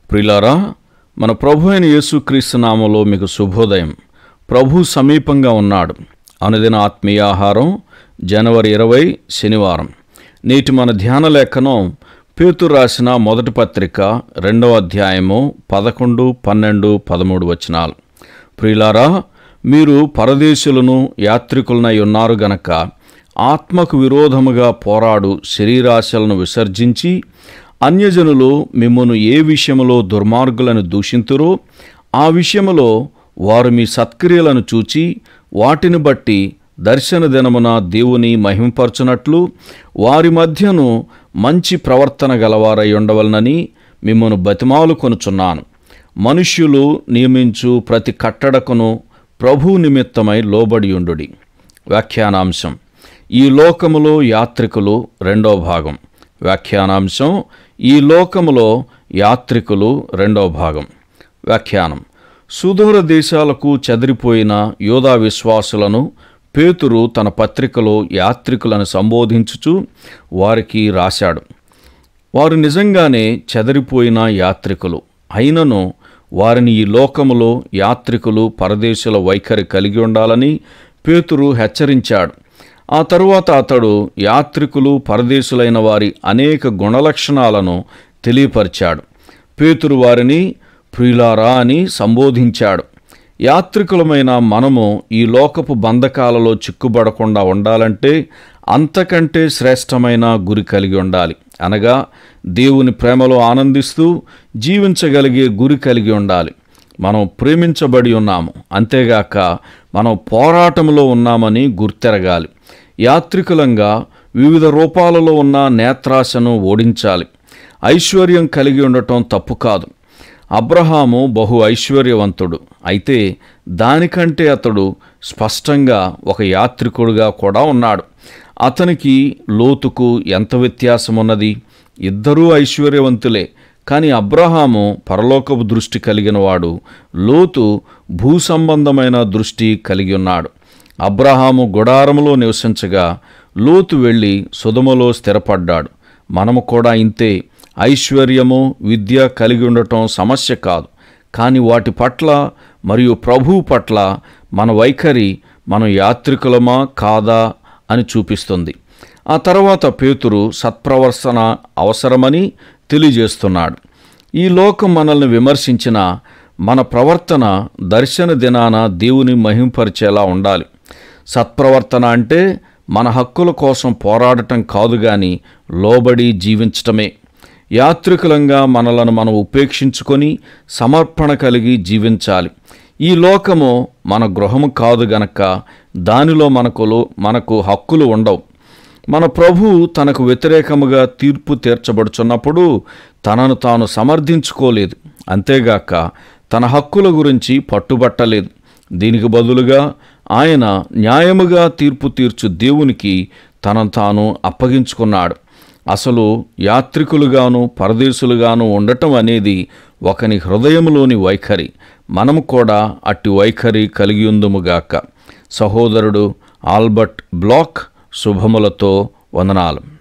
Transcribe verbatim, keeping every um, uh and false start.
ప్రియులారా, మన ప్రభు అయిన యేసుక్రీస్తు నామములో మీకు శుభోదయం. ప్రభు సమీపంగా ఉన్నాడు. అనుదిన ఆత్మీయ ఆహారం జనవరి ఇరవై శనివారం. నేటి మన ధ్యాన లేఖనం పేతురు రాసిన మొదటి పత్రిక రెండవ అధ్యాయము పదకొండు పన్నెండు పదమూడు వచనాలు. ప్రియులారా, మీరు పరదేశులను యాత్రికులనై ఉన్నారు గనక ఆత్మకు విరోధముగా పోరాడు శరీరాశలను విసర్జించి అన్యజనులు మిమ్మును ఏ విషయములో దుర్మార్గులను దూషింతురో ఆ విషయములో వారు మీ సత్క్రియలను చూచి వాటిని బట్టి దర్శన దినమున దేవుని మహింపరచునట్లు వారి మధ్యను మంచి ప్రవర్తన గలవారై ఉండవలనని మిమ్మను బతిమాలు కొనుచున్నాను. మనుష్యులు నియమించు ప్రతి కట్టడకును ప్రభు నిమిత్తమై లోబడియుండుడి. వ్యాఖ్యానాంశం: ఈ లోకములో యాత్రికులు. రెండో భాగం. వ్యాఖ్యానాంశం: ఈ లోకములో యాత్రికులు. రెండో భాగం. వ్యాఖ్యానం: సుదూర దేశాలకు చెదిరిపోయిన యోధా విశ్వాసులను పేతురు తన పత్రికలో యాత్రికులను సంబోధించుచు వారికి రాశాడు. వారు నిజంగానే చెదిరిపోయిన యాత్రికులు. అయినను వారిని ఈ లోకములో యాత్రికులు పరదేశుల వైఖరి కలిగి ఉండాలని పేతురు హెచ్చరించాడు. ఆ తరువాత అతడు యాత్రికులు పరదేశులైన వారి అనేక గుణలక్షణాలను తెలియపరిచాడు. పేతురు వారిని ప్రియులారా అని సంబోధించాడు. యాత్రికులమైన మనము ఈ లోకపు బంధకాలలో చిక్కుబడకుండా ఉండాలంటే అంతకంటే శ్రేష్టమైన గురి కలిగి ఉండాలి. అనగా దేవుని ప్రేమలో ఆనందిస్తూ జీవించగలిగే గురి కలిగి ఉండాలి. మనం ప్రేమించబడి ఉన్నాము, అంతేగాక మనం పోరాటంలో ఉన్నామని గుర్తెరగాలి. యాత్రికులంగా వివిధ రూపాలలో ఉన్న నేత్రాశను ఓడించాలి. ఐశ్వర్యం కలిగి ఉండటం తప్పు కాదు. అబ్రహాము బహు ఐశ్వర్యవంతుడు. అయితే దానికంటే అతడు స్పష్టంగా ఒక యాత్రికుడుగా కూడా ఉన్నాడు. అతనికి లోతుకు ఎంత వ్యత్యాసం ఉన్నది? ఇద్దరూ ఐశ్వర్యవంతులే. కానీ అబ్రహాము పరలోకపు దృష్టి కలిగిన వాడు, లోతు భూ సంబంధమైన దృష్టి కలిగి ఉన్నాడు. అబ్రహాము గుడారములో నివసించగా లోతు వెళ్ళి సొదొమలో స్థిరపడ్డాడు. మనము కూడా ఇంతే. ఐశ్వర్యము, విద్య కలిగి ఉండటం సమస్య కాదు. కానీ వాటి పట్ల మరియు ప్రభువు పట్ల మన వైఖరి మనం యాత్రికులమా కాదా అని చూపిస్తుంది. ఆ తర్వాత పేతురు సత్ప్రవర్తన అవసరమని తెలియజేస్తున్నాడు. ఈ లోకం మనల్ని విమర్శించిన మన ప్రవర్తన దర్శన దినాన దేవుని మహింపరిచేలా ఉండాలి. సత్ప్రవర్తన అంటే మన హక్కుల కోసం పోరాడటం కాదు గాని లోబడి జీవించటమే. యాత్రికులంగా మనలను మనం ఉపేక్షించుకొని సమర్పణ కలిగి జీవించాలి. ఈ లోకము మన గృహము కాదు గనక దానిలో మనకు మనకు హక్కులు ఉండవు. మన ప్రభువు తనకు వ్యతిరేకముగా తీర్పు తీర్చబడుచున్నప్పుడు తనను తాను సమర్థించుకోలేదు. అంతేగాక తన హక్కుల గురించి పట్టుబట్టలేదు. దీనికి బదులుగా ఆయన న్యాయముగా తీర్పు తీర్చు దేవునికి తనను తాను అప్పగించుకున్నాడు. అసలు యాత్రికులుగాను పరదేశులుగాను ఉండటం అనేది ఒకని హృదయంలోని వైఖరి. మనము కూడా అట్టి వైఖరి కలిగి ఉందుముగాక. సహోదరుడు ఆల్బర్ట్ బ్లాక్. శుభములతో వందనాలు.